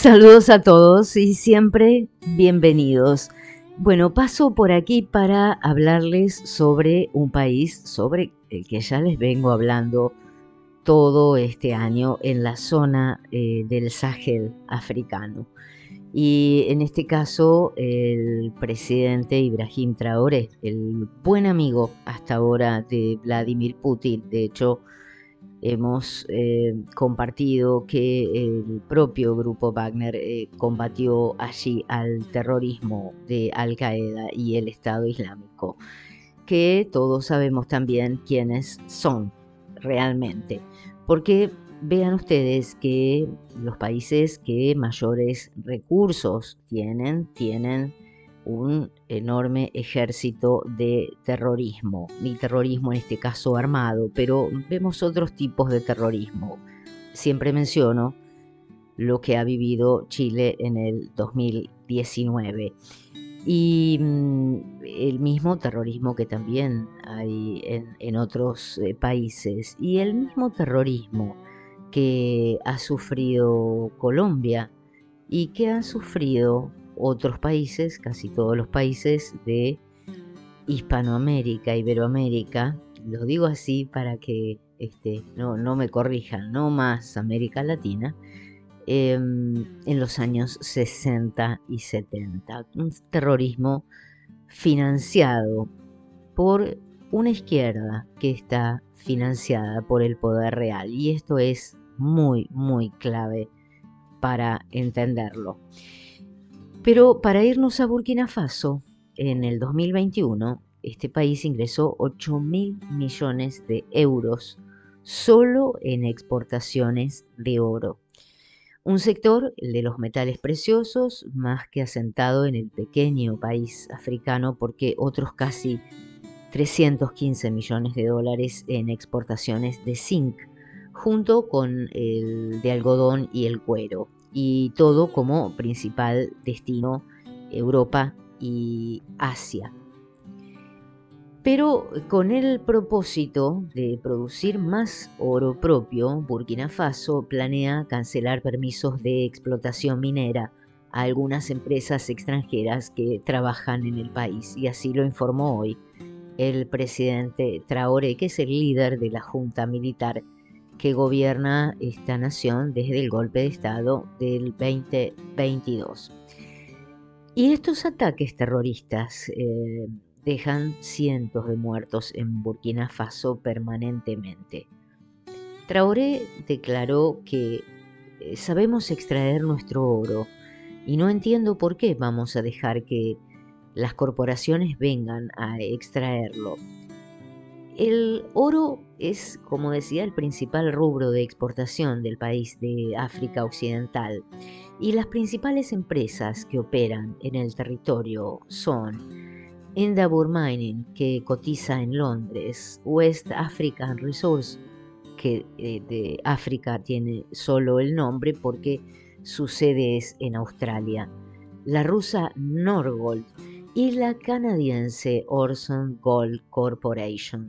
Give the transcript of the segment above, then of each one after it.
Saludos a todos y siempre bienvenidos. Bueno, paso por aquí para hablarles sobre un país sobre el que ya les vengo hablando todo este año en la zona del Sahel africano. Y en este caso, el presidente Ibrahim Traoré, el buen amigo hasta ahora de Vladimir Putin. De hecho, hemos compartido que el propio grupo Wagner combatió allí al terrorismo de Al Qaeda y el Estado Islámico, que todos sabemos también quiénes son realmente, porque vean ustedes que los países que mayores recursos tienen un enorme ejército de terrorismo, y terrorismo en este caso armado, pero vemos otros tipos de terrorismo. Siempre menciono lo que ha vivido Chile en el 2019 y el mismo terrorismo que también hay en otros países, y el mismo terrorismo que ha sufrido Colombia y que han sufrido otros países, casi todos los países de Hispanoamérica, Iberoamérica. Lo digo así para que no me corrijan, no más América Latina, en los años 60 y 70. Un terrorismo financiado por una izquierda que está financiada por el poder real, y esto es muy, muy clave para entenderlo. Pero para irnos a Burkina Faso, en el 2021, este país ingresó 8.000 millones de euros solo en exportaciones de oro. Un sector, el de los metales preciosos, más que asentado en el pequeño país africano, porque otros casi 315 millones de dólares en exportaciones de zinc, junto con el de algodón y el cuero, y todo como principal destino Europa y Asia. Pero con el propósito de producir más oro propio, Burkina Faso planea cancelar permisos de explotación minera a algunas empresas extranjeras que trabajan en el país, y así lo informó hoy el presidente Traoré, que es el líder de la junta militar que gobierna esta nación desde el golpe de Estado del 2022. Y estos ataques terroristas dejan cientos de muertos en Burkina Faso permanentemente. Traoré declaró que sabemos extraer nuestro oro y no entiendo por qué vamos a dejar que las corporaciones vengan a extraerlo. El oro es, como decía, el principal rubro de exportación del país de África Occidental, y las principales empresas que operan en el territorio son Endeavour Mining, que cotiza en Londres; West African Resources, que de África tiene solo el nombre porque su sede es en Australia; la rusa Norgold y la canadiense Orson Gold Corporation.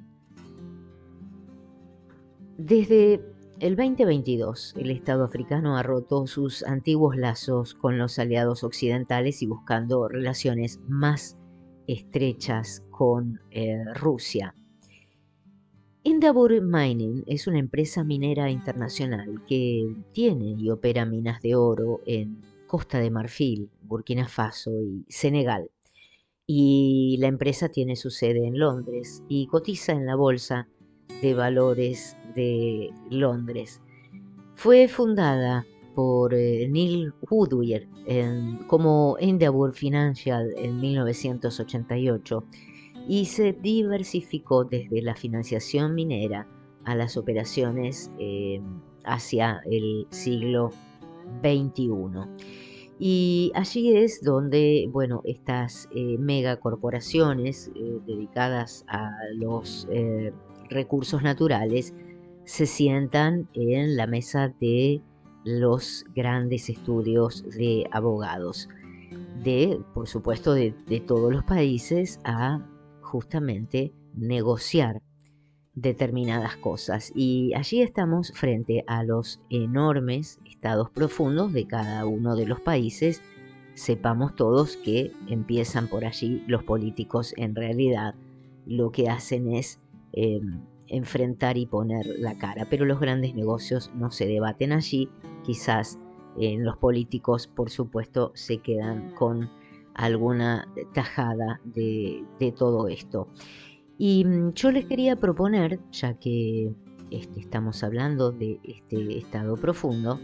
Desde el 2022, el Estado africano ha roto sus antiguos lazos con los aliados occidentales y buscando relaciones más estrechas con Rusia. Endeavour Mining es una empresa minera internacional que tiene y opera minas de oro en Costa de Marfil, Burkina Faso y Senegal. Y la empresa tiene su sede en Londres y cotiza en la Bolsa de Valores de Londres. Fue fundada por Neil Woodyer como Endeavour Financial en 1988 y se diversificó desde la financiación minera a las operaciones hacia el siglo XXI. Y allí es donde, bueno, estas megacorporaciones dedicadas a los recursos naturales se sientan en la mesa de los grandes estudios de abogados, por supuesto, de todos los países, a justamente negociar determinadas cosas. Y allí estamos frente a los enormes estados profundos de cada uno de los países. Sepamos todos que empiezan por allí. Los políticos en realidad lo que hacen es enfrentar y poner la cara, pero los grandes negocios no se debaten allí. Quizás en los políticos, por supuesto, se quedan con alguna tajada de todo esto. Y yo les quería proponer, ya que estamos hablando de este estado profundo,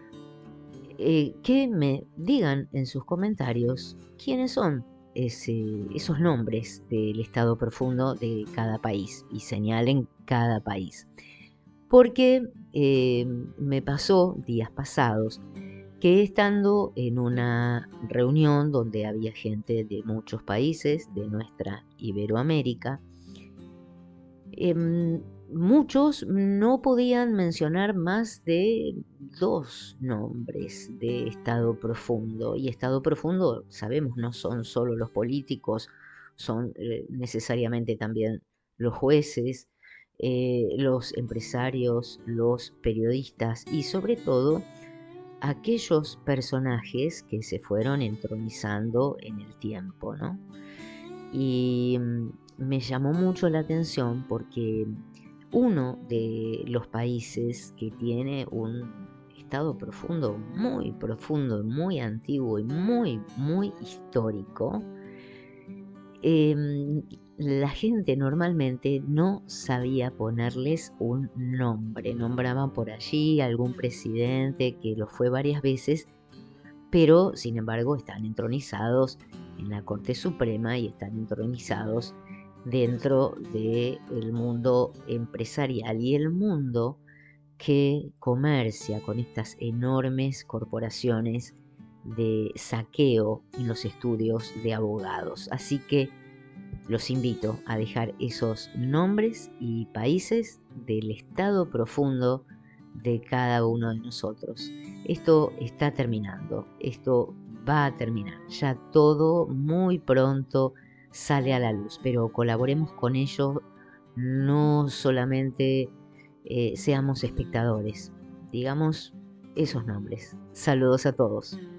que me digan en sus comentarios quiénes son esos nombres del estado profundo de cada país y señalen cada país. Porque me pasó días pasados que estando en una reunión donde había gente de muchos países de nuestra Iberoamérica, muchos no podían mencionar más de 2 nombres de estado profundo. Y estado profundo, sabemos, no son solo los políticos, son necesariamente también los jueces, los empresarios, los periodistas y sobre todo aquellos personajes que se fueron entronizando en el tiempo, ¿no? Y me llamó mucho la atención porque uno de los países que tiene un estado profundo, muy antiguo y muy, muy histórico, la gente normalmente no sabía ponerles un nombre. Nombraban por allí algún presidente que lo fue varias veces, pero sin embargo están entronizados en la Corte Suprema y están entronizados dentro del mundo empresarial y el mundo que comercia con estas enormes corporaciones de saqueo en los estudios de abogados. Así que los invito a dejar esos nombres y países del estado profundo de cada uno de nosotros. Esto está terminando, esto va a terminar, ya todo muy pronto sale a la luz, pero colaboremos con ello, no solamente seamos espectadores, digamos esos nombres. Saludos a todos.